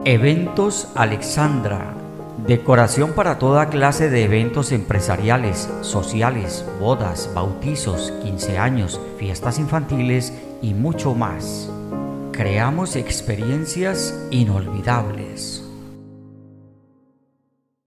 Eventos Alexandra. Decoración para toda clase de eventos empresariales, sociales, bodas, bautizos, 15 años, fiestas infantiles y mucho más. Creamos experiencias inolvidables.